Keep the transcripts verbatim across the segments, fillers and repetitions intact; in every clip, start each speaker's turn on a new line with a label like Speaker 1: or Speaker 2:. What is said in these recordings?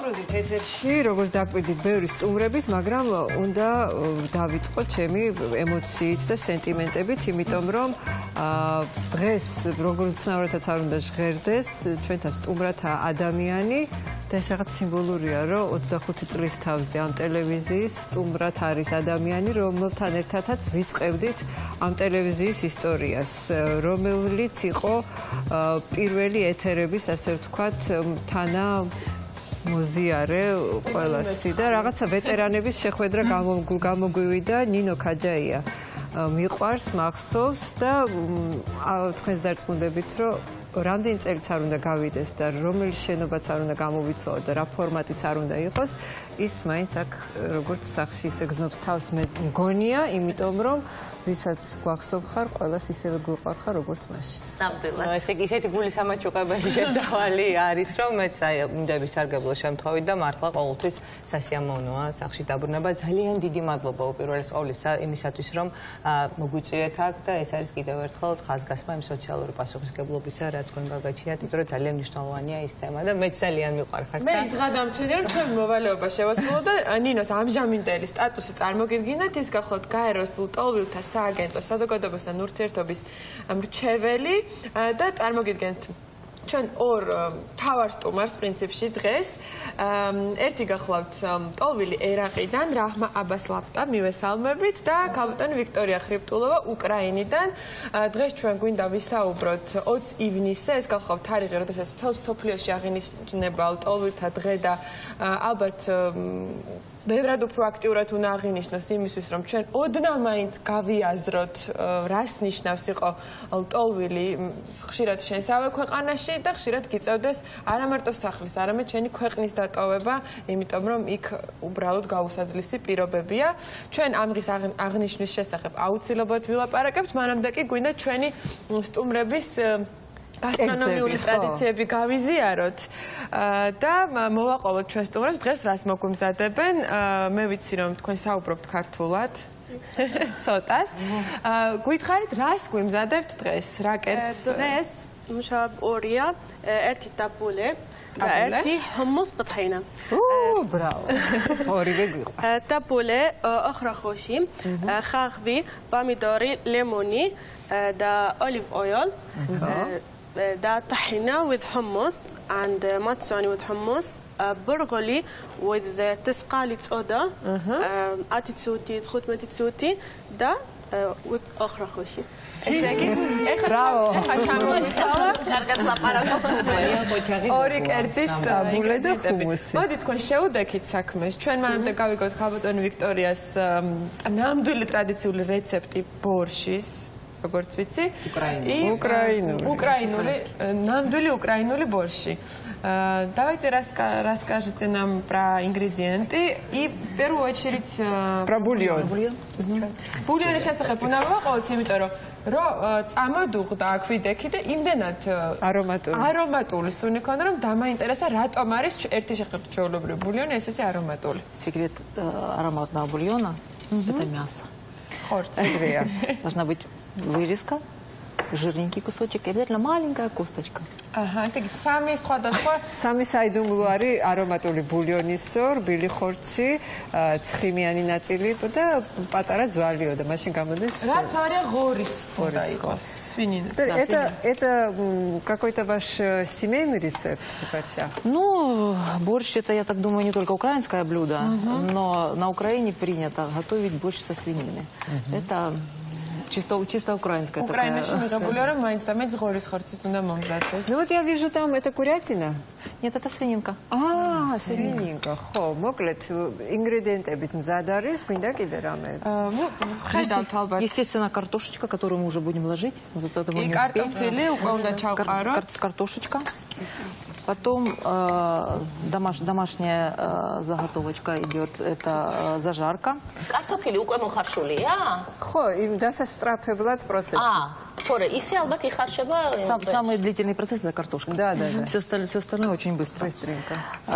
Speaker 1: გავარდით ეთერში, როგორც დაკვირდით ბევრი სტუმრებით, მაგრამ უნდა დავიწყოთ ჩემი ემოციით და სენტიმენტებით, იმიტომ რომ დღეს როგორც უცნაურადაც არ უნდა ჟღერდეს, ჩვენთან სტუმრათა ადამიანი და ეს რაღაც სიმბოლურია, რომ ოცდახუთი წლის თავზე ამ ტელევიზიის სტუმრად არის ადამიანი, რომელთან ერთადაც ვიწყებდით ამ ტელევიზიის ისტორიას, რომელიც იყო პირველი ეთერების, ასე ვთქვათ, თანა მოზიარე ყველასი და რაღაცა ვეტერანების შეხვედრა გამოგვივიდა ნინო ქაჯაია მიყვარს, მახსოვს და თქვენს დარწმუნდებით, რომ რამდენი წელიც არ უნდა გავიდეს და რომელი შენობაც არ უნდა გამოვიცვალოთ და რა ფორმატიც არ უნდა იყოს, ის მაინც აქ როგორც სახში ისე გზნობს თავს მე მგონია, იმიტომ რომ ვისაც გვახსოვ ხარ, ყველას ისევე გვიყვარ ხარ, როგორც მაშინ.
Speaker 2: ნამდვილად. ესე იგი, ისეთი გულისამაჩუყებელი შესავალი არის, რომ მეც აი იმდების სარგებლო შემთხვევით და მართლა ყოველთვის სასიამოვნოა სახში დაბრუნება. ძალიან დიდი მადლობა უპირველეს ყოვლისა იმისათვის, რომ მოგვიწვიეთ აქ და ეს არის კიდევ ერთხელ ხაზგასმა იმ სოციალური პასუხისმგებლობისა, რაც თქვენ გაგაჩნიათ, იმიტომ რომ ძალიან მნიშვნელოვანია ის თემა და მეც ძალიან მიყვარ ხარ.
Speaker 3: მე ღადამჩენია, რომ ჩვენ მოვალეობა შევასრულოთ და ნინოს ამჟამინდელი სტატუსი წარმოგიდგინოთ, ის გახლავთ გაეროს ლტოლვილთა სააგენტოს საზოგადოებასთან ურთიერთობის მრჩეველი და წარმოგიდგენთ ჩვენ ორ მთავარ სტუმარს პრინციპში დღეს. ერთი გახლავთ ლტოლვილი ერაყიდან რაჰმა აბასლაპტა მივესალმებით და ქალბატონი ვიქტორია ხრიპტულოვა უკრაინიდან. დღეს ჩვენ გვინდა ვისაუბროთ ოცი ივნისზე, ეს გახლავთ თარიღი, როდესაც მთელ მსოფლიოში აღინიშნება ლტოლვილთა დღე და ალბათ ბევრად უფრო აქტიურად უნდა აღინიშნოს იმისთვის, რომ ჩვენ ოდნავ მაინც გავიაზროთ, რას ნიშნავს იყო ლტოლვილი ხშირად შენსავე ქვეყანაში და ხშირად გიწევდეს არა მარტო სახლის, არამედ ჩვენი ქვეყნის დატოვება, იმიტომ რომ იქ უბრალოდ გაუსაძლისი პირობებია. ჩვენ ამ დღის აღნიშვნის შესახებ აუცილებლად ვილაპარაკებთ, მანამდე კი გვინდა ჩვენი სტუმრების გასტრონომიული ტრადიციები გავიზიაროთ და მოვაყოლოთ ჩვენ სტუმრებს დღეს რას მოგვიმზადებენ. მე ვიცი რომ თქვენ საუბრობთ ქართულად ცოტას. გვითხარით რას გვიმზადებთ დღეს? რა კერძს?
Speaker 4: დღეს მშობ ორია, ერთი ტაბულე და ერთი ჰუმუს ბათაინა.
Speaker 1: უ, ბრავო. ორივე გვიყვარს.
Speaker 4: ტაბულე ოხრახოში, ხახვი, პომიდორი, ლემონი და olive oil. The tahina with hummus and uh, matsani with hummus, uh, burgoli with the tisqali tsoda, atitsuti, tkhutmetitsuti, da uh, with okhra khoshi.
Speaker 1: Bravo.
Speaker 2: კარგად ლაპარაკობთ უკვე.
Speaker 1: ორი კერძის ტაბულე და ჰუმუსი.
Speaker 3: მოდით თქვენ შევუდექით საქმეს. ჩვენ მანამდე გავიგოთ ქალბატონი ვიქტორიას ნამდვილი ტრადიციული რეცეპტი ბორშის. როგორც ვიცი,
Speaker 1: უკრაინული.
Speaker 3: უკრაინული, ნამდვილი უკრაინული борщи. Давайте расскажите нам про ингредиенты и в первую очередь
Speaker 1: про бульон.
Speaker 3: Бульоნის შესახებ უნდა ვაყოლოთ, იმიტომ რომ რო წამოდუღდა აქ ვიდექი და იმდენად
Speaker 1: არომატული.
Speaker 3: არომატული სუნი ქონდა, რომ დამაინტერესა, რატომ არის ერთი შეხედულებრივი бульоны ესეთი არომატული.
Speaker 2: Секрет ароматного бульона это мясо.
Speaker 3: Хорцевия.
Speaker 2: Должна быть вырезка, жирненький кусочек и обязательно маленькая косточка.
Speaker 3: Ага, ესე იგი სამი სხვადასხვა
Speaker 1: სამი საიდუმლო არის არომატული ბულიონის რბილი ხორცი, ცხიმიანი ნაწილი და პატარა ძვალიო და მაშინ გამოდის.
Speaker 3: Раз ария горис უნდა იყოს. Свинина.
Speaker 1: Это это какой-то ваш семейный рецепт, Катя?
Speaker 2: Ну, борщ это, я так думаю, не только украинское блюдо, но на Украине принято готовить борщ со свинины. Это Чисто, чисто украинская такая.
Speaker 3: Украинაში მიღებული რომ მაინც ამეც ღორის ხორცით უნდა მომზადდეს.
Speaker 1: Ну вот я вижу там это курятина.
Speaker 2: Нет, это свининка.
Speaker 1: А, свининка. ხო, მოკლედ ингредиентებიც მზად არის, გვინდა კიდე რამე.
Speaker 3: Ну, ხედავთ ალბათ.
Speaker 2: Естественно, картошечка, которую мы уже будем ложить. Вот это мы не успеем.
Speaker 3: Картофели უკვე უნდა ჩავყაროთ.
Speaker 2: Картошечка. Потом э, домаш, домашняя э, заготовочка идет, это э, зажарка.
Speaker 5: Картофели უკვე მოხარშულია?
Speaker 1: ხო, იმ დასასწრაფებლად პროცესს.
Speaker 5: А, თორე ისე ალბათ იხარშება.
Speaker 2: Сам, самый длительный процесс это картошка.
Speaker 1: Да, да, да.
Speaker 2: Все остальное, все остальное очень быстро.
Speaker 1: Быстренько.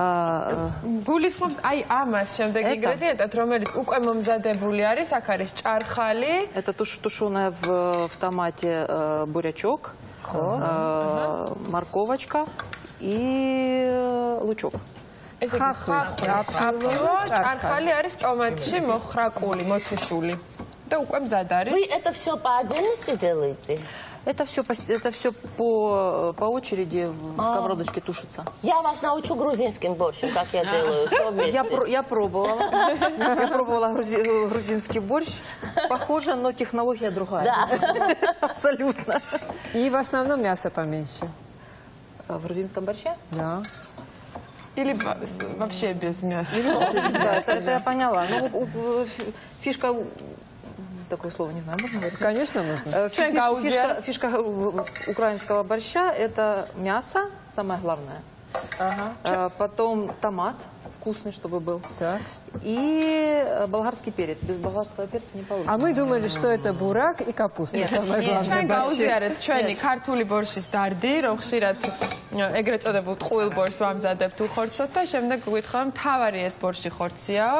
Speaker 3: გულისხმობს აი ამას შემდეგ ინგრედიენტად, რომელიც უკვე მომზადებული არის, აქ არის ჭარხალი.
Speaker 2: Это туш, тушеная в, в томате э, бурячок, э, морковочка и лучок.
Speaker 3: ესე იგი ხახვი, ჭარხალი არის ტომატში მოხრაკული, მოთიშული. და უკვე მზად არის.
Speaker 5: Вы это все по отдельности делаете?
Speaker 6: Это все, это все по, по очереди в сковородочке тушится.
Speaker 5: Я вас научу грузинским борщем, как я делаю. Все вместе.
Speaker 6: Я, я пробовала. Я пробовала грузинский борщ. Похоже, но технология другая.
Speaker 5: Да.
Speaker 6: Абсолютно.
Speaker 1: И в основном мясо поменьше.
Speaker 6: В грузинском борще?
Speaker 1: Да.
Speaker 3: Или вообще без мяса.
Speaker 6: Да, это, это я поняла. Ну, фишка... Такое слово не знаю, можно говорить?
Speaker 1: Конечно, можно.
Speaker 6: Фишка, фишка, фишка украинского борща – это мясо, самое главное. Ага. Потом томат, вкусный, чтобы был. Так. И болгарский перец. Без болгарского перца не получится.
Speaker 1: А мы думали, что это бурак и капуста. Нет, самое главное.
Speaker 3: Ჩვენ გავუზიარეთ ჩვენი ქართული ბორშის დარდი, რომ ხშირად ეგრეთ წოდებულ ტყუილ ბორშს ვამზადებთ უხორცოდ და შემდეგ გვითხრა, მთავარი ეს ბორში ხორციაო,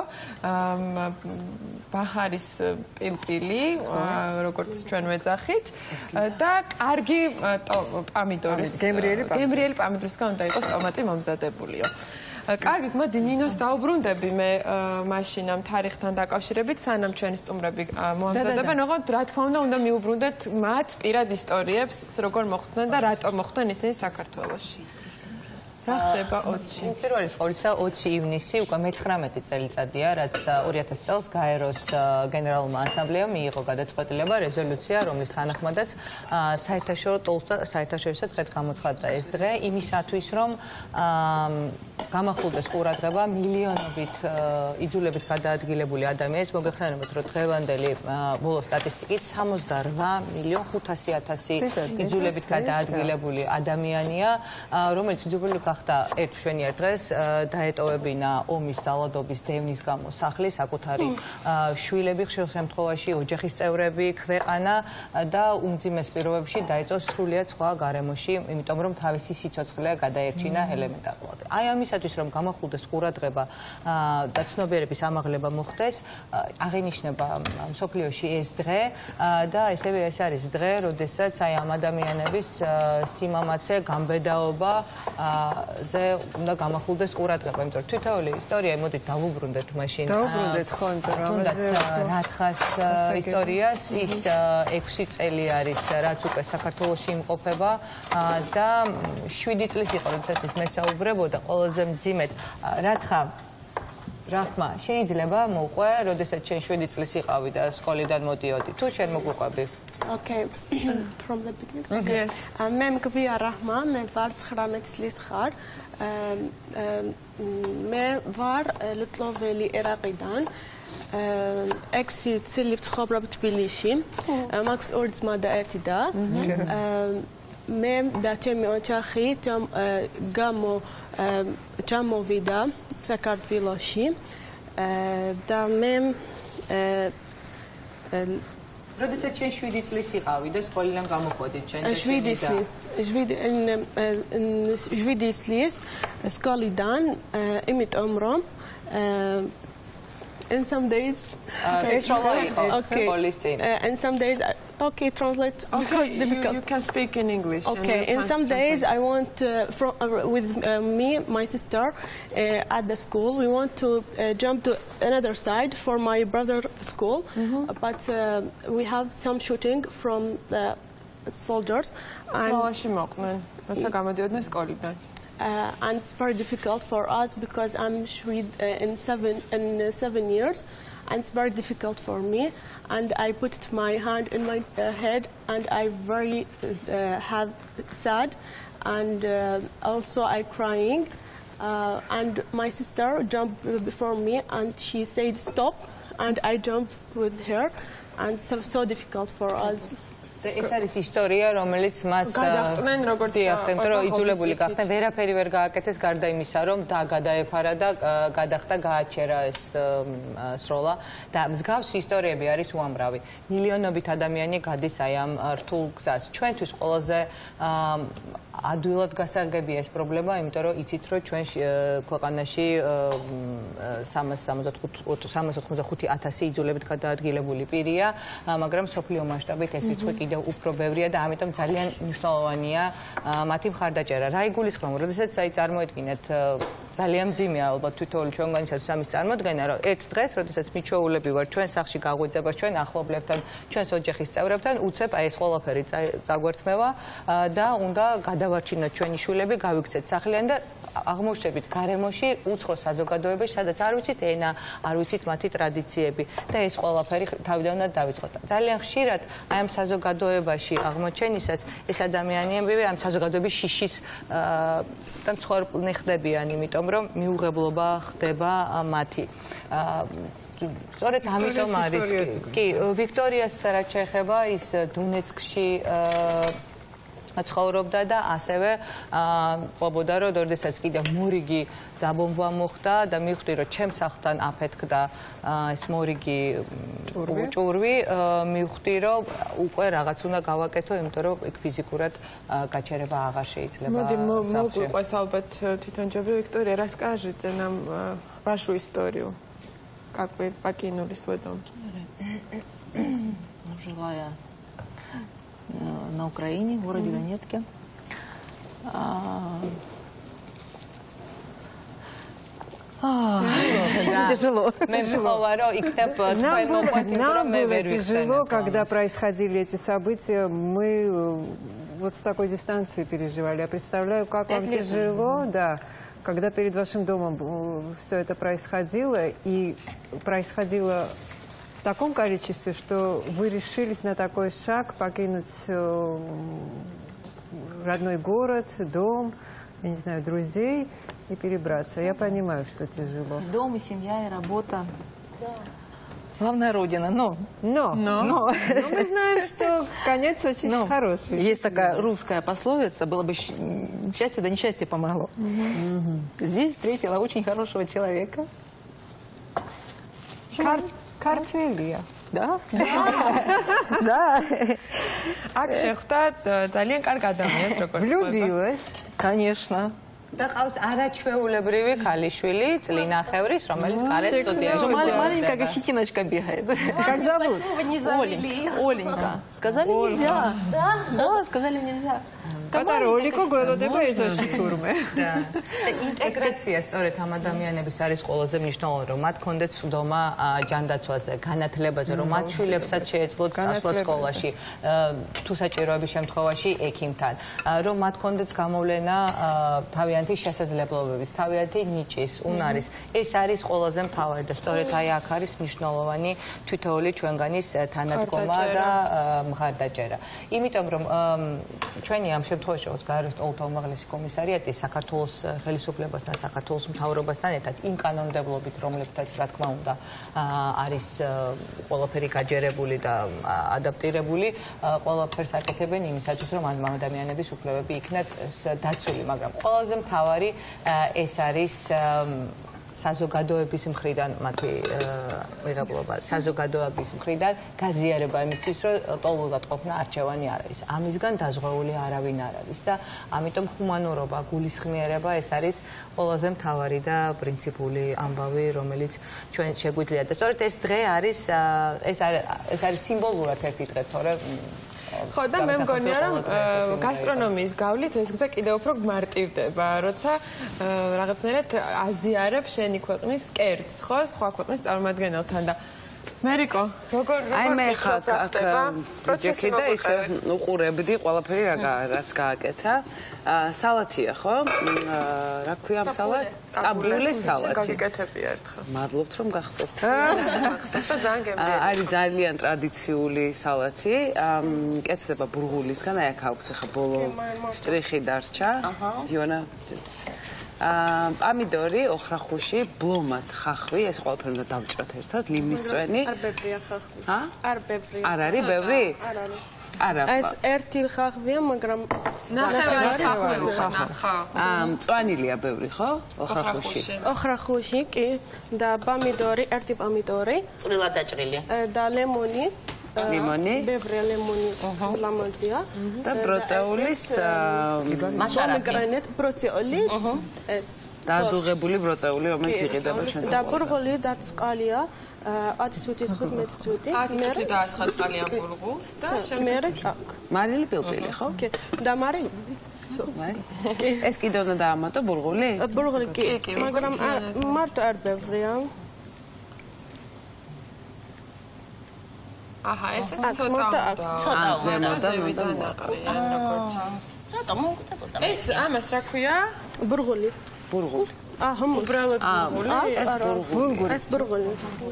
Speaker 3: ბახარის პილპილი, როგორც ჩვენ ვეძახით და კარგი პამიდორის, გემრიელი პამიდორისგან უნდა იყოს ტომატი მომზადებულიო. კარგით, მოდი ნინოს დაუბრუნდები მე მაშინ ამ თარიღთან დაკავშირებით, სანამ ჩვენი სტუმრები მოამზადებენ, ოღონდ რა თქმა უნდა, უნდა მიუბრუნდეთ მათ პირად ისტორიებს, როგორ მოხვდნენ და რატომ მოხვდნენ ისინი საქართველოში. რა ხდება ოცში?
Speaker 2: უპირველეს ყოვლისა ოცი ივნისი უკვე მეცხრამეტი წელიწადია, რაც ორი ათასი წელს გაეროს გენერალურმა ასამბლეამ მიიღო გადაწყვეტილება, რეზოლუცია, რომლის თანახმადაც საერთაშორისო დღედ გამოცხადდა ეს დღე იმისათვის, რომ გამახვილდეს ყურადღება მილიონობით იძულებით გადაადგილებული ადამიანის. მოგეხსენებათ, რომ დღევანდელი ბოლო სტატისტიკით სამოცდარვა მილიონ ხუთასი ათასი იძულებით გადაადგილებული ადამიანია, რომელიც იძულებული გახდა ერთ მშვენიერ დღეს დაეტოვებინა ომის ძალადობის დევნის გამო სახლი, საკუთარი შვილები, ხშირ შემთხვევაში ოჯახის წევრები, ქვეყანა და უმძიმეს პირობებში დაეწო სრულიად სხვა გარემოში, იმიტომ რომ თავისი სიცოცხლე გადაერჩინა ელემენტარულად. აი ამისათვის, რომ გამახვილდეს ყურადღება და ცნობიერების ამაღლება მოხდეს, აღინიშნება მსოფლიოში ეს დღე და ესევე ეს არის დღე, როდესაც აი ამ ადამიანების სიმამაცე, გამბედაობა ზე უნდა გამახვილდეს ყურადღება, იმიტომ რომ თითოეული ისტორია, მოდით დავუბრუნდეთ მაშინ.
Speaker 1: დავუბრუნდეთ ხო, იმიტომ რომ ამაზე
Speaker 2: რათხას ისტორიას, ის ექვსი წელი არის, რაც უკვე საქართველოში იმყოფება და შვიდი წლის იყო, როდესაც ის მესაუბრებოდა ყველაზე მძიმედ. რათხა Rahma, შეიძლება მოყვე, როდესაც შენ შვიდი წლის იყავი და სკოლიდან მოდიოდი. თუ შენ მოგვიყვები?
Speaker 4: Okay, from the beginning. Okay. მე მგվია Rahma, მე ვარ ცხრამეტი წლის ხარ. მე ვარ ლიტველი ერაყიდან. ექვსი წელი ვცხოვრობ თბილისში. მაქვს ორი ძმა და ერთი და. მე და ჩემი ოჯახი გამო ჩამოვიდა საქართველოში და მე
Speaker 2: როდესაც შენ შვიდი წლის იყავი და სკოლიდან გამოხვედით შენ
Speaker 4: შვიდი წლის შვიდი წლის სკოლიდან იმიტომ რომ in some days
Speaker 2: okay
Speaker 4: okay uh, in some days I, okay translate
Speaker 3: okay,
Speaker 4: because
Speaker 3: you,
Speaker 4: difficult
Speaker 3: you can speak in English
Speaker 4: okay in some days I want uh, from uh, with uh, me my sister uh, at the school we want to uh, jump to another side for my brother's school mm-hmm. but uh, we have some shooting from the soldiers
Speaker 3: and როცა გამოდიოდნენ სკოლიდან
Speaker 4: Uh, and it's very difficult for us because I'm Swede uh, in seven in uh, seven years, and it's very difficult for me. And I put my hand in my uh, head, and I very uh, have sad, and uh, also I crying. Uh, and my sister jumped before me, and she said stop, and I jumped with her, and so so difficult for us.
Speaker 2: ეს არის ისტორია, რომელიც მას
Speaker 3: გადახტნენ როგორც
Speaker 2: რომ იძულებული გახდნენ, ვერაფერი ვერ გააკეთეს გარდა იმისა, რომ და გადაეფარა და გადახტა გააჩერა ეს სროლა და მსგავს ისტორიები არის უამრავი. მილიონობით ადამიანი გადის აი ამ რთულ გზას. ჩვენთვის ყველაზე ადვილად გასაგებია ეს პრობლემა, იმიტომ რომ იცით, რომ ჩვენ ქვეყანაში სამას ოცდახუთი ათასი იძულებით გადაადგილებული პირია, მაგრამ სოფლიო მასშტაბით ეს რიცხვი კიდევ უფრო ბევრია და ამიტომ ძალიან მნიშვნელოვანია მათი მხარდაჭერა. რა იგულისხმება, როდესაც აი წარმოედგინეთ ძალიან მძიმეა ალბათ თითოეული ჩვენგანისათვის ამის წარმოდგენა, რომ ერთ დღეს, როდესაც მიჩვეულები ვართ ჩვენ სახლში გაღვიძებას ჩვენ ახლობლებთან, ჩვენს ოჯახის წევრებთან, უცებ აი ეს ყველაფერი წაგვერთმევა და უნდა გადავარჩინოთ ჩვენი შვილები, გავიქცეთ სახლიდან და აღმოჩნდებით გარემოში უცხო საზოგადოებაში, სადაც არ ვიცით ენა, არ ვიცით მათი ტრადიციები და ეს ყველაფერი თავიდანვე დავიწყოთ. ძალიან ხშირად აი ამ საზოგადოებაში აღმოჩენისას ეს ადამიანები ამ საზოგადოების შიშის და მსხვერპლნი ხდებიან, იმიტომ რომ მიუღებლობა ხდება მათი. სწორედ ამიტომ არის კი ვიქტორიას რაც შეეხება ის დონეცკში ცხოვრობდა და ასევე ყვებოდა რომ როდესაც კიდევ მორიგი დაბომბვა მოხდა და მივხვდი რომ ჩემს სახლთან აფეთქდა ეს მორიგი ჭურვი მივხვდი რომ უკვე რაღაც უნდა გავაკეთო იმიტომ რომ იქ ფიზიკურად გაჩერება აღარ შეიძლება
Speaker 3: მოდი მოგვიყვეს ალბათ თვითონჯობი ვიქტორია расскажите нам вашу историю как вы покинули свой дом
Speaker 6: жила я на Украине, в городе Донецке.
Speaker 1: Тяжело. Нам было тяжело, когда происходили эти события. Мы вот с такой дистанции переживали. Я представляю, как вам тяжело, да, когда перед вашим домом все это происходило, и происходило в таком количестве, что вы решились на такой шаг покинуть родной город, дом, я не знаю, друзей и перебраться. Я понимаю, что тяжело.
Speaker 6: Дом и семья, и работа. Да. Главная родина, но.
Speaker 1: Но. Но. Но. Но мы знаем, что конец очень но. Хороший.
Speaker 6: Есть такая русская пословица, было бы счастье, да несчастье помогло. Угу. Здесь встретила очень хорошего человека.
Speaker 1: Кар... Картвелия.
Speaker 6: Да? Да.
Speaker 3: Ак შეხვდა ძალიან კარგ ადამიანს როგორც
Speaker 1: Влюбилась.
Speaker 6: Конечно.
Speaker 2: და ყავს არაჩვეულებრივი ქალიშვილი წლინახევრის, რომელიც გარეთ სტუდიაში
Speaker 6: маленькая как щетиночка бегает.
Speaker 1: Как зовут?
Speaker 6: Оленька. Сказали нельзя. Да? Да, сказали нельзя.
Speaker 1: Катаролико Gubeladze ეძოში თურმე.
Speaker 2: და ინტეგრაცია სწორედ ამ ადამიანების არის ყველაზე მნიშვნელოვანი, რომ მათ კონდეთ სვდომა ჯანდაცვაზე, განათლებაზე, რომ მათ შვილებსაც შეეძლოთ წასვლა სკოლაში, თუ საჭიროების შემთხვევაში ექიმთან, რომ მათ კონდეთ გამოვლენა თავიანთი შესაძლებლობების, თავიანთი ნიჭის, უნარის. ეს არის ყველაზე მთავარი და სწორედ აი აქ არის მნიშვნელოვანი თითოეული ჩვენგანის თანადგომა და მხარდაჭერა. იმიტომ რომ ჩვენი ამ შემთხვევაში როგორც გაეროს უმაღლესი კომისარიატი საქართველოს ხელისუფლებასთან, საქართველოს მთავრობასთან ერთად იმ კანონმდებლობით, რომლებთაც რა თქმა უნდა არის ყველაფერი გაჯერებული და ადაპტირებული, ყველაფერს აკეთებენ იმისათვის, რომ ამ ადამიანების უფლებები იქნათ დაცული, მაგრამ ყველაზე მთავარი ეს არის საზოგადოების მხრიდან მათი მიღებლობა, საზოგადოების მხრიდან გაზიარება იმისთვის, რომ ტოლმუდად ყოფნა არჩევანი არ არის. ამისგან დაზღვეული არავინ არ არის და ამიტომ ჰუმანურობა, გულისხმიერება ეს არის ყველაზე მთავარი და პრინციპული ამბავი, რომელიც ჩვენ შეგვიძლია და სწორედ ეს დღე არის ეს ეს არის სიმბოლურად ერთი დღე, თორე
Speaker 3: ხო და მე მგონია რომ გასტრონომიის გავლით ეს გზა კიდევ უფრო მარტივდება, როცა რაღაცნაირად აზიარებ შენი ქვეყნის კერძს, ხო, სხვა ქვეყნის წარმომადგენელთან და Meriko, როგორ
Speaker 7: აი მე ხარ პროცესი და ისე უყურებდი ყველაფერი რაც გააკეთა. სალათია, ხო? რა ქვია ამ სალატ? კაბულის სალათი.
Speaker 3: გაგიკეთები ერთხელ.
Speaker 7: მადლობთ რომ გახსოვთ.
Speaker 3: ახლა ძალიან გემრიელი.
Speaker 7: არის ძალიან ტრადიციული სალათი. მკეთდება ბურღულისგან, აი აქ აქვს ახლა ბოლო შტრიხი დარჩა. დიონა პამიდორი, ოხრახუში, ბლომად, ხახვი, ეს ყველაფერი უნდა დავჭრათ ერთად, ლიმნის წვენი.
Speaker 4: არ ბევრია ხახვი.
Speaker 7: ჰა?
Speaker 4: არ ბევრია.
Speaker 7: არ არის ბევრი?
Speaker 4: არ არის.
Speaker 7: არა.
Speaker 4: ეს ერთი ხახვია, მაგრამ
Speaker 3: ნახევარი ხახვი ხო.
Speaker 7: აა, მწვანილია ბევრი, ხო? ოხრახუში.
Speaker 4: ოხრახუში, კი, და პამიდორი, ერთი პამიდორი.
Speaker 5: წვრილად დაჭრილი.
Speaker 4: და ლემონი.
Speaker 7: ლიმონი.
Speaker 4: ბევრი ლემონი ლამაზია.
Speaker 7: და ბროწეულის
Speaker 4: მაშარაფი. პროცეულის ეს.
Speaker 7: დაადუღებული ბროწეული, რომელიც იყიდება ჩვენ.
Speaker 4: და ბურღული და წყალია, ათი წუთი, თხუთმეტი წუთი.
Speaker 3: ათი წუთი დაასხა წყალიან ბურღულს და
Speaker 4: შემდეგ აქ.
Speaker 7: მარილი პილპილი, ხო?
Speaker 4: კი. და მარილი.
Speaker 7: ეს კიდე უნდა დაამატო ბურღული?
Speaker 4: ბურღული კი, მაგრამ მარტო არ ბევრია.
Speaker 3: აჰა, ესეც ცოტა
Speaker 5: ცოტა
Speaker 3: ზემოდან დაყრიან როგორც ჩანს.
Speaker 5: რატომ მოხდებოდა?
Speaker 3: ეს ამას რა ქვია?
Speaker 4: ბურღული.
Speaker 7: ბურღული.
Speaker 4: აა, ჰომ
Speaker 3: უბრალოდ ბურღული?
Speaker 4: ეს ბურღული. ეს ბურღული.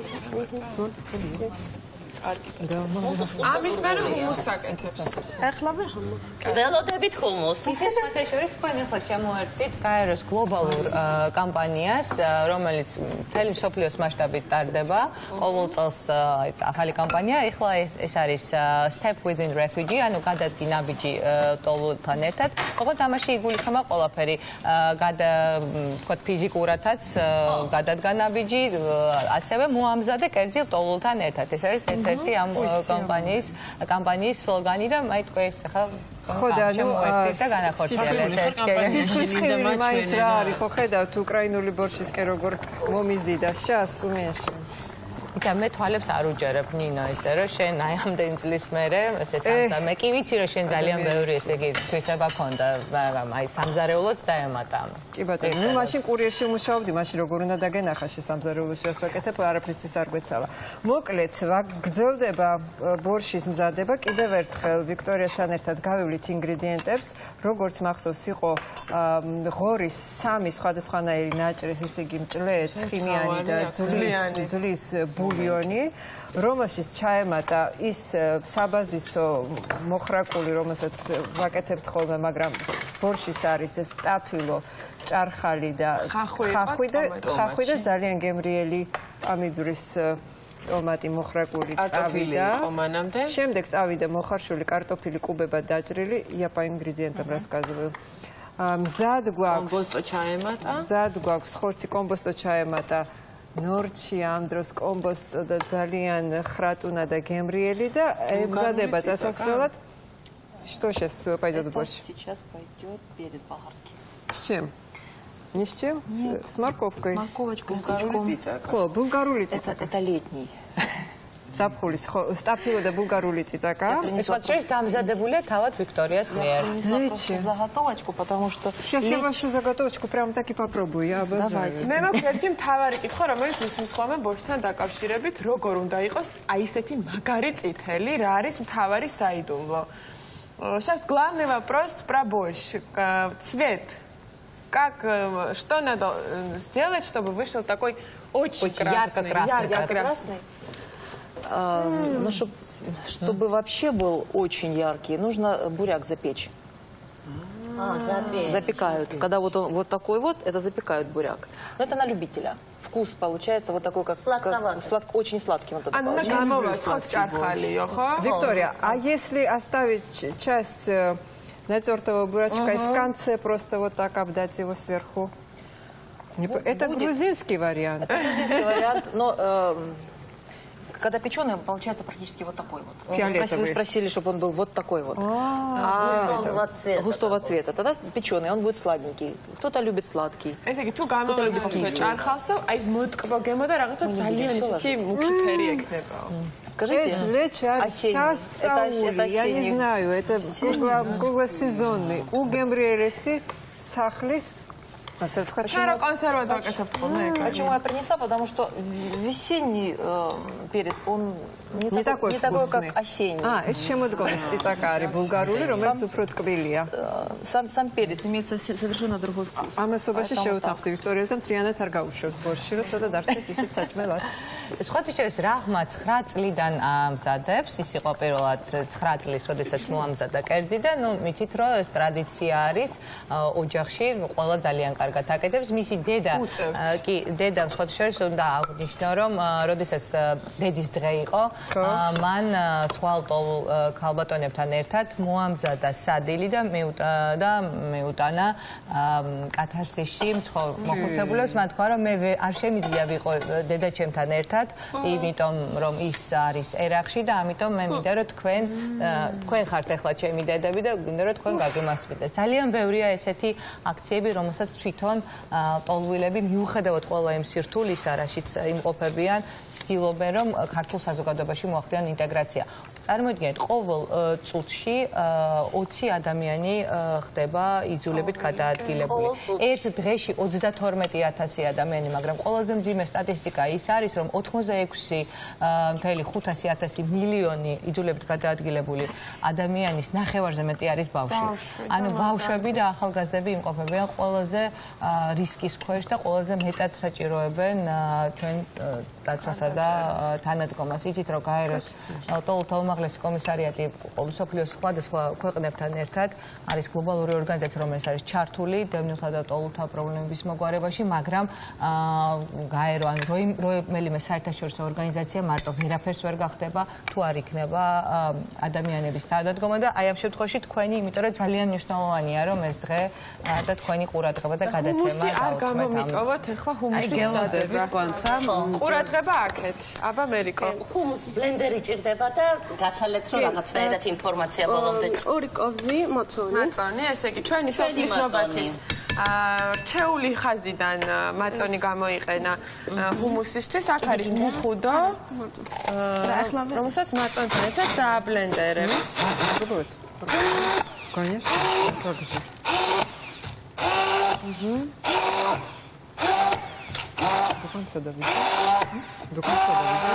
Speaker 3: ამის მერე ჰუმუსს აკეთებს.
Speaker 4: ახლავე ჰუმუსს.
Speaker 5: ველოდებით ხუმუს.
Speaker 2: ისეთ შორის თქვენ ახლა შემოერთდით გაეროს გლობალურ კამპანიას, რომელიც მთელი მსოფლიოს მასშტაბით ტარდება. ყოველ წელს ახალი კამპანია. ახლა ეს არის Step Within Refugee, ანუ გადადგი ნაბიჯი ტოლულთან ერთად. ოღონდ ამაში იგულისხმება ყველაფერი. გადა თქვა ფიზიკურათაც გადადგა ნაბიჯი, ასევე მოამზადე კერძი ტოლულთან ერთად. ეს არის ერთი ამ კამპანიის კამპანიის სლოგანი და მაი თქვა ეს ახლა
Speaker 1: ხო და ნუ
Speaker 2: და განახორციელეთ ეს
Speaker 1: სისხლი მაინც რა არის ხო ხედავთ უკრაინული ბორშისკენ როგორ მომიზიდა შას უმიაში
Speaker 2: და მე თვალებს არ უჯერებ ნინო ესე რომ შენ აი ამდენ წლის მერე ესე სამზარე მე კი ვიცი რომ შენ ძალიან ბევრი ესე იგი თვისება ქონდა მაგრამ აი სამზარეულოც დაემატა
Speaker 1: კი ბატონო ნუ მაშინ კურიერში მუშაობდი მაშინ როგორ უნდა დაგენახა შე სამზარეულოში რას ვაკეთებ არაფრისთვის არ გვეცალა მოკლედ გრძელდება ბორშის მზადება კიდევ ერთხელ ვიქტორიასთან ერთად გავივლით ინგრედიენტებს როგორც მახსოვს იყო ღორის სამი სხვადასხვანაირი ნაჭრის ისე იგი მჭლე ცხიმიანი და ძვლის ძვლის ბულიონი, რომელშიც ჩაემატა ის საბაზისო მოხრაკული, რომელსაც ვაკეთებთ ხოლმე, მაგრამ ბორშის არის ეს სტაფილო, ჭარხალი და ხახვი და ხახვი და ძალიან გემრიელი პამიდურის ტომატი მოხრაკული წავიდა. შემდეგ წავიდა მოხარშული კარტოფილი კუბებად დაჭრილი, იაპა ინგრედიენტებს рассказываю. მზად გვაქვს
Speaker 3: კომბოსტო ჩაემატა.
Speaker 1: მზად გვაქვს ხორცი კომბოსტо ჩაემატა. ნორჩი ამ დროს კომბოსტო და ძალიან ხრატუნა და გემრიელი და ემზადება დასასრულად. Что сейчас пойдет больше?
Speaker 6: Сейчас пойдет перец болгарский.
Speaker 1: С чем? Не с чем? С морковкой.
Speaker 6: Морковочку, с лучком.
Speaker 1: Ხო, ბულგარული
Speaker 6: Это это летний.
Speaker 1: საფხულის სტაფილო და ბულგარული წიწაკა.
Speaker 2: ეს ვაჭრეს დამზადებულია თავად ვიქტორიას მიერ.
Speaker 6: Заготовочку, потому что
Speaker 1: Сейчас я вашу заготовочку прямо так и попробую. Я обожаю.
Speaker 3: მე მაქვს ერთი მთავარი კითხვა, რომელიც ისმის ხოლმე ბორშთან დაკავშირებით, როგორ უნდა იყოს აი ესეთი მაგარი წითელი, რა არის მთავარი საიდუმლო. Сейчас главный вопрос про борщ. Цвет. Как, что надо сделать, чтобы вышел такой очень красный,
Speaker 2: ярко-красный.
Speaker 6: А, ну, чтоб, чтобы вообще был очень яркий, нужно буряк запечь.
Speaker 5: А, запечь.
Speaker 6: Запекают. Когда вот он вот такой вот, это запекают буряк. Но это на любителя. Вкус получается вот такой, как, как слад, очень сладкий. Вот
Speaker 3: а на
Speaker 1: Виктория, а если оставить часть натертого бурячка и в конце просто вот так обдать его сверху? Это грузинский вариант.
Speaker 6: Это грузинский вариант, но... Э, когда печеный, получается практически вот такой вот.
Speaker 1: Фиолетовый.
Speaker 6: Вы спросили, чтобы он был вот такой вот.
Speaker 5: А, густого цвета.
Speaker 6: Густого цвета. Тогда печеный, он будет сладенький. Кто-то любит сладкий.
Speaker 3: ესე იგი თუ გამოვაცხობთ ჭარხალსო, აი ეს მოტკბო გემოდა რაღაცა ძალიან ისეთი მუქი фери ექნებაო.
Speaker 1: Скажите, это я не знаю, это круглосезонный. У гембриэлеси сахлис.
Speaker 3: Почему консерват вакетებთ ხოლმე?
Speaker 6: Почему я принесла? Потому что весенний э, перец, он не,
Speaker 1: не
Speaker 6: такой,
Speaker 1: такой,
Speaker 6: не такой, как осенний.
Speaker 1: А, это შემოდგომის წიწაკა არის ბულგარული, რომელიც უფრო ტკბილია.
Speaker 6: Сам сам перец имеет совершенно другой вкус.
Speaker 1: ამასობაში შევთანხმდი ვიქტორიას და მთლიანად არ გაუშვებს ბორში, რომ ცოტა დარჩეს ისეთ საჭმელად.
Speaker 2: სხვათა შორის Rahma ცხრა წლიდან ამზადებს, ის იყო პირველად ცხრა წლის, როდესაც მოამზადა კერძი და ნუ მითით რომ ეს ტრადიცია არის ოჯახში, ყველა ძალიან კარგად აკეთებს. მისი დედა კი, დედა სხვათა შორის უნდა აღნიშნო, რომ როდესაც დედის დღე იყო, მან სხვა ქალბატონებთან ერთად მოამზადა სადილი და და მეუტანა კათარსისში მოხუცებულებს, მათ თქვა, რომ მე არ შემიძლია ვიყო დედაჩემთან ერთად, იმიტომ რომ ის არის ერაყში და ამიტომ მე მინდა რომ თქვენ თქვენ ხართ ახლა ჩემი დედები და მინდა რომ თქვენ გაგიმასწრებდეთ. ძალიან ბევრია ესეთი აქციები, რომელსაც თვითონ თვითონ ტოლვილები მიუხედავად ყველა იმ სირთულისა, რაშიც იმყოფებიან, ცდილობენ რომ ქართულ საზოგადოებაში მოახდინონ ინტეგრაცია. წარმოიდგინეთ, ყოველ წუთში ოცი ადამიანი ხდება იძულებით გადაადგილებული. ერთ დღეში ოცდათორმეტი ათასი ადამიანი, მაგრამ ყველაზე მძიმე სტატისტიკა ის არის, რომ ოცდაექვსი მili ხუთასი ათასი მილიონი იძულებით გადაადგილებული ადამიანის ნახევარზე მეტი არის ბავშვი. ანუ ბავშვები და ახალგაზრდები იმყოფებიან ყველაზე რისკის ქვეშ და ყველაზე მეტად საჭიროებენ ჩვენ დაცვასა და თანადგომას. იცით, რომ გაეროს ტოლთა უმაღლესი კომისარიატი მსოფლიოს სხვადასხვა ქვეყნებთან ერთად არის გლობალური ორგანიზაცია, რომელიც არის ჩართული დევნილთა და ტოლთა პრობლემების მოგვარებაში, მაგრამ გაერო ან რომელიმე საერთაშორისო ორგანიზაცია მარტო ვერაფერს ვერ გახდება, თუ არ იქნება ადამიანების თანადგომა და აი ამ შემთხვევაში თქვენი, იმიტომ რომ ძალიან მნიშვნელოვანია, რომ ეს დღე და თქვენი ყურადღება და გადაცემა
Speaker 3: არ გამომიტოვოთ ახლა ჰუმუსის
Speaker 7: წადება.
Speaker 3: ყურადღება აქეთ. აბა მერიკო.
Speaker 5: ჰუმუს ბლენდერი ჭირდება და გაცალეთ რომ რაღაცნაირად ინფორმაცია ბოლომდე.
Speaker 4: ორი კოვზი მაწონი.
Speaker 3: მაწონი, ესე იგი ჩვენი სოფლის ნობათის რჩეული ხაზიდან მაწონი გამოიყენა ჰუმუსისთვის. აქ არის მუხუდო, რომელსაც მაწონთან ერთად დააბლენდერებს.
Speaker 1: Конечно. Конечно. Угу. До конца доведи. До конца доведи.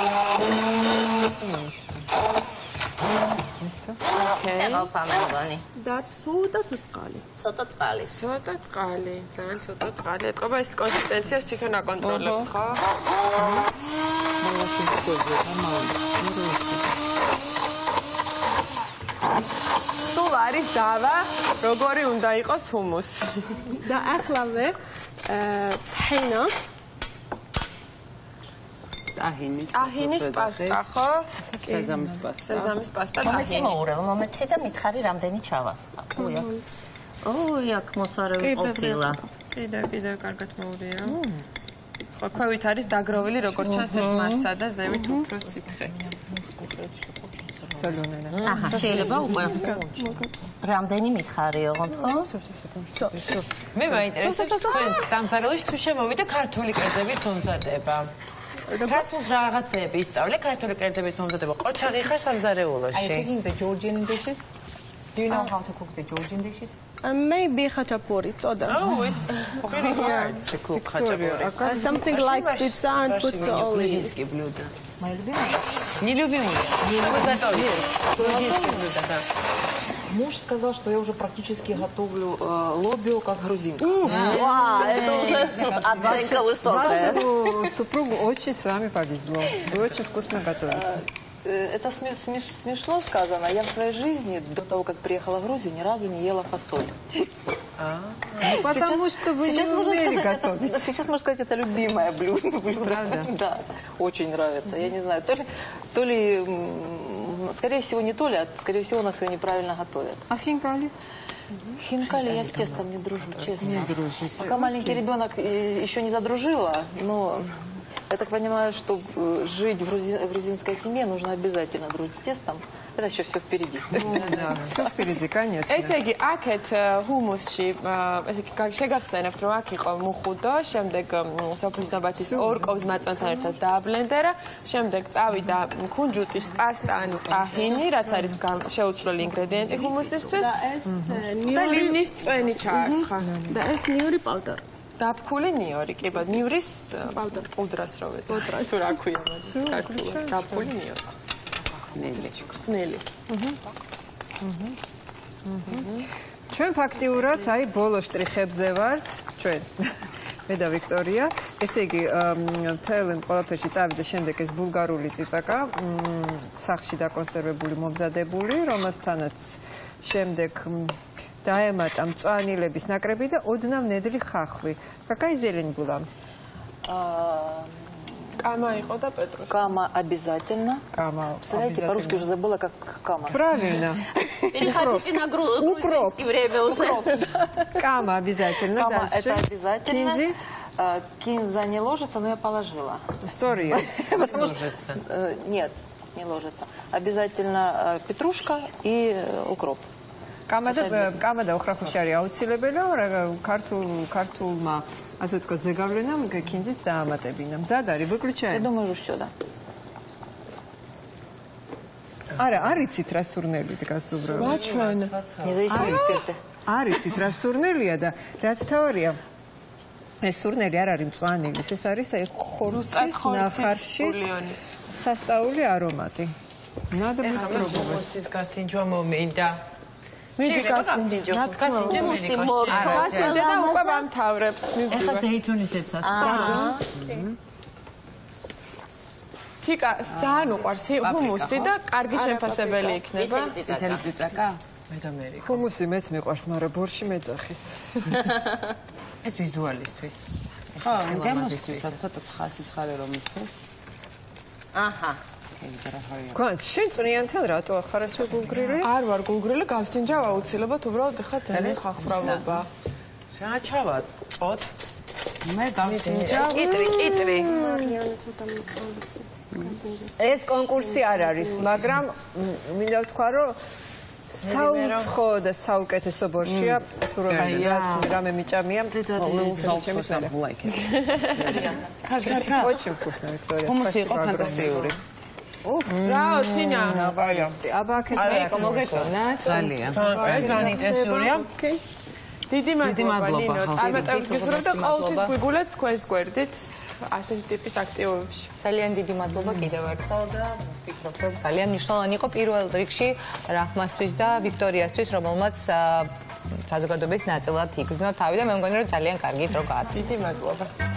Speaker 1: Место.
Speaker 3: Окей.
Speaker 5: ეხლა პამელოვანი.
Speaker 4: და ცუდად წყალი.
Speaker 5: ცოტა წყალი.
Speaker 3: ცოტა წყალი, ძალიან ცოტა წყალი. ეთყობა ეს კონსისტენციას თვითონ აკონტროლებს, ხო? სულ არის დავა, როგორი უნდა იყოს ჰუმუსი.
Speaker 4: და ახლავე ტაჰინა.
Speaker 7: ტაჰინის
Speaker 3: ტაჰინის პასტა, ხო?
Speaker 7: სეზამის პასტა.
Speaker 3: სეზამის პასტა
Speaker 5: მომეცი
Speaker 3: ტაჰინი.
Speaker 5: მოურევ, მომეცი და მითხარი რამდენი ჩავას. ოი აქ. ოი აქ მოსარევი ყოფილა.
Speaker 3: კიდე, კიდე კარგად მოურია. ხო, ქვევით არის დაგროვილი, როგორც ჩანს ეს მასა და ზევით უფრო ციფრე.
Speaker 5: აჰა, შეიძლება უკვე. რამდენი მითხარი ოღონდ, ხო?
Speaker 2: მე მაინტერესებს თქვენ სამზარეულოში თუ შემოვიდა ქართული კერძების მომზადება. ქართულს რაღაცეები ისწავლე, ქართული კერძების მომზადება. ყოჩაღი ხარ სამზარეულოში.
Speaker 6: Are you taking the Georgian dishes? Do you know how to cook the Georgian dishes?
Speaker 4: maybe ხაჭაპური, წოდა.
Speaker 3: Oh, it's pretty hard to cook khachapuri.
Speaker 4: Something like pizza and put the olive.
Speaker 7: Грузинские блюда.
Speaker 6: Мои любимые?
Speaker 2: Нелюбимые. Вы готовите. Грузинские блюда, да.
Speaker 6: Муж сказал, что я уже практически готовлю э, лобио как грузинка.
Speaker 5: Вау, это уже оценка высокая.
Speaker 1: Вашему супругу очень с вами повезло. Вы очень вкусно готовите.
Speaker 6: Это смеш- смеш- смешно сказано. Я в своей жизни, до того, как приехала в Грузию, ни разу не ела фасоль.
Speaker 1: Ну, потому
Speaker 6: Сейчас-
Speaker 1: что вы
Speaker 6: сейчас
Speaker 1: не
Speaker 6: можно
Speaker 1: умели
Speaker 6: сказать,
Speaker 1: готовить.
Speaker 6: это- сейчас можно сказать, это любимое блюдо. блюдо.
Speaker 1: Правда?
Speaker 6: Да, очень нравится. Я не знаю, то ли, то ли, м, скорее всего, не то ли, а скорее всего, у нас ее неправильно готовят.
Speaker 1: А хинкали?
Speaker 6: Хинкали я с тестом не дружу, честно.
Speaker 1: Не дружите.
Speaker 6: Пока маленький ребенок э, еще не задружила, но я так понимаю, чтобы жить в, грузи- в грузинской семье, нужно обязательно дружить с тестом. Это еще все впереди.
Speaker 1: Да, все впереди, конечно.
Speaker 3: ესე იგი, აქეთ ჰუმუსში, ესე იგი, შეგახსენებთ, რომ აქ იყო მუხუდო, შემდეგ სოფლის ნობათის ორ კოვს მაწონთან ერთად დააბლენდერა, შემდეგ წავიდა ქუნჯუტის პასტა, ანუ ტაჰინი, რაც არის გამ- შეუცვლელი ინგრედიენტი ჰუმუსისთვის
Speaker 4: და ეს
Speaker 3: და ლინის წვენი ჩაასხა.
Speaker 4: და ეს ნიური პაუდერი.
Speaker 3: დაფქული ნიორი, კი ბატონო, ნივრის პუდრას რო ვეძახ. პუდრას თუ რა ქვია მაგის ქართულად? დაფქული ნიორი. ნელი.
Speaker 1: ჩვენ ფაქტიურად აი ბოლო შტრიხებზე ვართ, ჩვენ. მე და ვიქტორია. ესე იგი, მთელ იმ ყველაფერში წავიდა შემდეგ ეს ბულგარული წიწაკა, სახლში დაკონსერვებული, მომზადებული, რომელთანაც შემდეგ დაემატა მწვანილების ნაკრები და ოდნავ ნედლი ხახვი. Какая зелень была?
Speaker 3: კამა იყო და პეტრუსი.
Speaker 6: Кама обязательно.
Speaker 1: Кама
Speaker 6: Представляете, по-русски уже забыла, как кама.
Speaker 1: Правильно.
Speaker 5: Переходите на гру- грузинское время уже.
Speaker 1: Кама обязательно.
Speaker 6: Кама
Speaker 1: Дальше.
Speaker 6: это обязательно.
Speaker 1: Кинзи.
Speaker 6: А, Кинза не ложится, но я положила.
Speaker 1: История.
Speaker 6: Потому что- э, Нет, не ложится. Обязательно э, петрушка и э, укроп.
Speaker 1: კამადა კამადა ოხრახუში არის აუცილებელი, მაგრამ ქართულ ქართულმა ასე ვთქვათ ზეგავლენამ კინძიც დაამატებინა. მზად არის ბუკლჩაი?
Speaker 5: Я думаю, всё, да.
Speaker 1: არა, არიცით რა სურნელი დგას უბრალოდ.
Speaker 3: ვაჩვენ.
Speaker 5: Независимости.
Speaker 1: არიცით რა სურნელია და რაც თავარია ეს სურნელი არ არის მწვანილი, ეს არის ხორცის ნახარშის სასწაული არომატი. ნადა მიკრობობა.
Speaker 2: ის გასინჯვა მომინდა.
Speaker 3: მიდი გასინჯო.
Speaker 2: რა გასინჯე
Speaker 3: მუსიმორ. გასინჯე და უკვე ვამთავრებ.
Speaker 2: ეხლა ზეითუნისეცაც.
Speaker 3: თიკა ძალიან უყვარს ჰუმუსი და კარგი შეფასებელი იქნება.
Speaker 7: წითელი წიწაკა? მე და მერიკო.
Speaker 1: ჰუმუსი მეც მიყვარს, მაგრამ ბორში მეძახის.
Speaker 2: ეს ვიზუალისტვის.
Speaker 7: ხო, გემოსთვის ცოტა ცხარე რომ ისეს.
Speaker 5: აჰა.
Speaker 1: გონს შენ წვნიანთან რატო ახარ ეს გულგრილი?
Speaker 3: არ ვარ გულგრილი, გავსინჯავ აუცილებლად, უბრალოდ ეხლა ძალიან ხახმრავობა.
Speaker 7: რა ჩავა? წოთ. მე გავსინჯავ. კიტრი, კიტრი.
Speaker 1: ეს კონკურსი არ არის, მაგრამ მინდა ვთქვა, რომ საუცხო და საუკეთესო ბორშია, თუ რომ რამე მიჭამია,
Speaker 7: ზალფოს აბულაიკე. კარგი, კარგი.
Speaker 1: ოჩი მქუსნა ვიქტორია.
Speaker 7: ჰუმუსი იყო ფანტასტიკური.
Speaker 3: რაო, თინა.
Speaker 7: აბაია.
Speaker 1: აბა აქეთ
Speaker 2: მერიკო მოგეწონა.
Speaker 7: ძალიან. ძალიან ინტენსიურია.
Speaker 3: დიდი მადლობა ნინო, წარმატებით გისურვებ და ყოველთვის გვიგულეთ თქვენს გვერდით ასეთი ტიპის აქტივობებში.
Speaker 2: ძალიან დიდი მადლობა კიდევ ერთხელ და ვფიქრობ, რომ ძალიან მნიშვნელოვანი იყო პირველ რიგში რაჰმასთვის და ვიქტორიასთვის, რომელმაც საზოგადოების ნაწილად იგრძნო თავი და მე მგონი, რომ ძალიან კარგი დრო გაატარა.
Speaker 3: დიდი მადლობა.